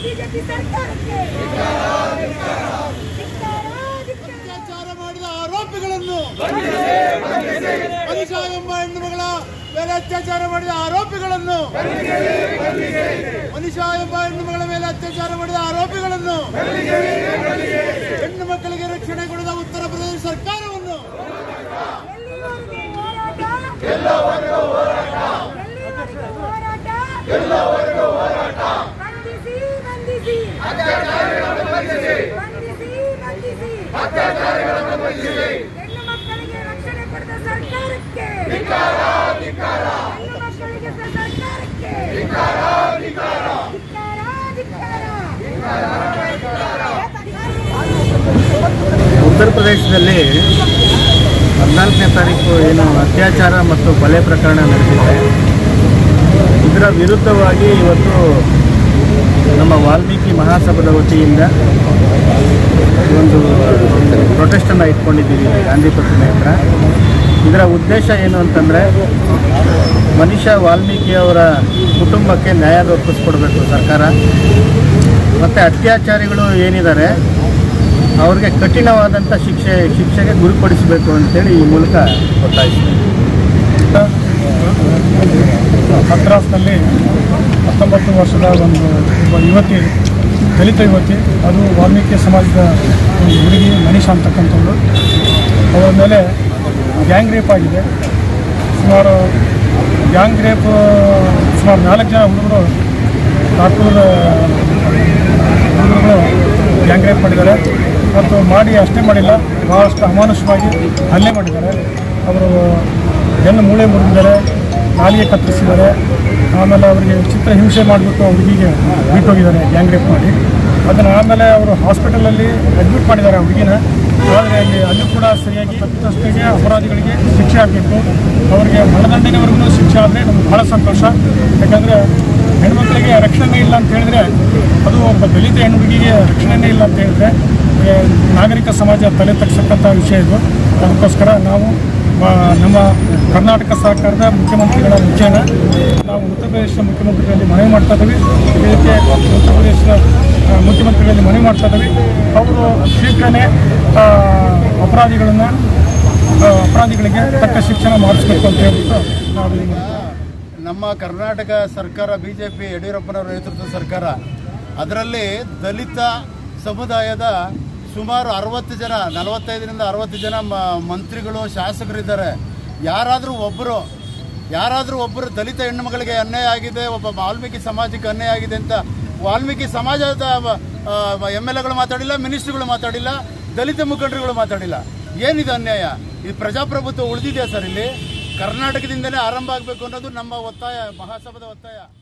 BJP ಸರ್ಕಾರಕ್ಕೆ ಅತ್ಯಾಚಾರ ಮಾಡಿದ ಆರೋಪಿಗಳನ್ನು ಮನಿಷಾ ಎಂಬ ಹೆಣ್ಣು ಮಗಳ ಮೇಲೆ ಅತ್ಯಾಚಾರ ಮಾಡಿದ ಆರೋಪಿಗಳನ್ನು ಮನಿಷಾ ಎಂಬ ಹೆಣ್ಣು ಮಗಳ ಮೇಲೆ ಅತ್ಯಾಚಾರ ಮಾಡಿದ ಆರೋಪಿಗಳನ್ನು ಹೆಣ್ಣು ಮಕ್ಕಳಿಗೆ ರಕ್ಷಣೆ ಕೊಡದ ಉತ್ತರ ಪ್ರದೇಶ ಸರ್ಕಾರವನ್ನು ಹೆಣ್ಣು ಮಕ್ಕಳಿಗೆ ರಕ್ಷಣೆ ಕೊಡದ ಸರ್ಕಾರಕ್ಕೆ ಉತ್ತರ ಪ್ರದೇಶದಲ್ಲಿ 14ನೇ ತಾರೀಕು ಏನು ಅತ್ಯಾಚಾರ ಮತ್ತು ಕೊಲೆ ಪ್ರಕರಣ ನಡೆದಿದೆ. ಇದರ ವಿರುದ್ಧವಾಗಿ ಇವತ್ತು ನಮ್ಮ ವಾಲ್ಮೀಕಿ ಮಹಾಸಭಾದ ವತಿಯಿಂದ ಒಂದು ಪ್ರೊಟೆಸ್ಟನ್ನು ಇಟ್ಕೊಂಡಿದ್ದೀವಿ ಗಾಂಧಿ ಪ್ರತಿಮೆ ಹತ್ರ. ಇದರ ಉದ್ದೇಶ ಏನು ಅಂತಂದರೆ, ಮನಿಷಾ ವಾಲ್ಮೀಕಿಯವರ ಕುಟುಂಬಕ್ಕೆ ನ್ಯಾಯ ದೊರಕಿಸ್ಕೊಡ್ಬೇಕು ಸರ್ಕಾರ, ಮತ್ತು ಅತ್ಯಾಚಾರಿಗಳು ಏನಿದ್ದಾರೆ ಅವ್ರಿಗೆ ಕಠಿಣವಾದಂಥ ಶಿಕ್ಷೆಗೆ ಗುರಿಪಡಿಸಬೇಕು ಅಂತೇಳಿ ಈ ಮೂಲಕ ಒತ್ತಾಯಿಸ್ತೀವಿ. ಮದ್ರಾಸ್ನಲ್ಲಿ 19 ವರ್ಷದ ಒಬ್ಬ ಯುವತಿ, ದಲಿತ ಯುವತಿ, ಅದು ವಾಲ್ಮೀಕಿ ಸಮಾಜದ ಒಂದು ಹುಡುಗಿ ಮನಿಷಾ ಅಂತಕ್ಕಂಥದ್ದು. ಅವರ ಮೇಲೆ ಗ್ಯಾಂಗ್ ರೇಪ್ ಆಗಿದೆ. ಸುಮಾರು 4 ಜನ ಹುಡುಗರು, 4 ಹುಡುಗರುಗಳು ಗ್ಯಾಂಗ್ ರೇಪ್ ಮಾಡಿದ್ದಾರೆ. ಮತ್ತು ಮಾಡಿ ಅಷ್ಟೇ ಮಾಡಿಲ್ಲ, ಭಾಳಷ್ಟು ಅಮಾನುಷವಾಗಿ ಹಲ್ಲೆ ಮಾಡಿದ್ದಾರೆ. ಅವರು ಬೆನ್ನು ಮೂಳೆ ಮುರಿದಿದ್ದಾರೆ, ನಾಲಿಗೆ ಕತ್ತರಿಸಿದ್ದಾರೆ. ಆಮೇಲೆ ಅವರಿಗೆ ಚಿತ್ರಹಿಂಸೆ ಮಾಡಿಬಿಟ್ಟು ಹುಡುಗಿಗೆ ಬಿಟ್ಟೋಗಿದ್ದಾರೆ ಗ್ಯಾಂಗ್ ರೇಪ್ ಮಾಡಿ. ಅದನ್ನು ಆಮೇಲೆ ಅವರು ಹಾಸ್ಪಿಟಲಲ್ಲಿ ಅಡ್ಮಿಟ್ ಮಾಡಿದ್ದಾರೆ ಆ ಹುಡುಗಿನ. ಆದರೆ ಅಲ್ಲಿ ಕೂಡ ಸರಿಯಾಗಿ ತಪ್ಪಿತಸ್ಥರಿಗೆ, ಅಪರಾಧಿಗಳಿಗೆ ಶಿಕ್ಷೆ ಆಗಬೇಕು. ಅವರಿಗೆ ಮರಣದಂಡನೆವರೆಗೂ ಶಿಕ್ಷೆ ಆದರೆ ನಮ್ಗೆ ಭಾಳ ಸಂತೋಷ. ಯಾಕಂದರೆ ಹೆಣ್ಮಕ್ಳಿಗೆ ರಕ್ಷಣೆ ಇಲ್ಲ ಅಂತ ಹೇಳಿದ್ರೆ, ಅದು ಒಬ್ಬ ದಲಿತ ಹೆಣ್ಣು ಹುಡುಗಿಗೆ ರಕ್ಷಣೆನೇ ಇಲ್ಲ ಅಂತ ಹೇಳಿದ್ರೆ ನಾಗರಿಕ ಸಮಾಜ ತಲೆ ತಗ್ಸಕ್ಕಂಥ ವಿಷಯ ಇದು. ಅದಕ್ಕೋಸ್ಕರ ನಾವು ನಮ್ಮ ಕರ್ನಾಟಕ ಸರ್ಕಾರದ ಮುಖ್ಯಮಂತ್ರಿಗಳ ಮುಖೇನ ನಾವು ಉತ್ತರ ಪ್ರದೇಶದ ಮುಖ್ಯಮಂತ್ರಿಗಳಲ್ಲಿ ಮನವಿ ಮಾಡ್ತಾ ಇದ್ದೀವಿ. ಇದಕ್ಕೆ ಉತ್ತರ ಪ್ರದೇಶದ ಮುಖ್ಯಮಂತ್ರಿಗಳಲ್ಲಿ ಮನವಿ ಮಾಡ್ತಾ ಇದ್ದೀವಿ. ಅವರು ಶೀಘ್ರನೇ ಅಪರಾಧಿಗಳಿಗೆ ತಕ್ಕ ಶಿಕ್ಷಣ ಮಾಡಿಸ್ಬೇಕು ಅಂತ ಹೇಳ್ಬಿಟ್ಟು ನಾವು ನಮ್ಮ ಕರ್ನಾಟಕ ಸರ್ಕಾರ, ಬಿಜೆಪಿ ಯಡಿಯೂರಪ್ಪನವರ ನೇತೃತ್ವದ ಸರ್ಕಾರ, ಅದರಲ್ಲಿ ದಲಿತ ಸಮುದಾಯದ ಸುಮಾರು 60 ಜನ, 45ರಿಂದ 60 ಜನ ಮಂತ್ರಿಗಳು, ಶಾಸಕರಿದ್ದಾರೆ. ಯಾರಾದರೂ ಒಬ್ಬರು ದಲಿತ ಹೆಣ್ಣು ಮಗಳಿಗೆ ಅನ್ಯಾಯ ಆಗಿದೆ, ಒಬ್ಬ ವಾಲ್ಮೀಕಿ ಸಮಾಜಕ್ಕೆ ಅನ್ಯಾಯ ಆಗಿದೆ ಅಂತ ವಾಲ್ಮೀಕಿ ಸಮಾಜದ MLAಗಳು ಮಾತಾಡಿಲ್ಲ, ಮಿನಿಸ್ಟ್ರುಗಳು ಮಾತಾಡಿಲ್ಲ, ದಲಿತ ಮುಖಂಡರುಗಳು ಮಾತಾಡಿಲ್ಲ. ಏನಿದು ಅನ್ಯಾಯ? ಈ ಪ್ರಜಾಪ್ರಭುತ್ವ ಉಳಿದಿದೆಯಾ ಸರ್? ಇಲ್ಲಿ ಕರ್ನಾಟಕದಿಂದಲೇ ಆರಂಭ ಆಗಬೇಕು ಅನ್ನೋದು ನಮ್ಮ ಒತ್ತಾಯ, ಮಹಾಸಭಾದ ಒತ್ತಾಯ.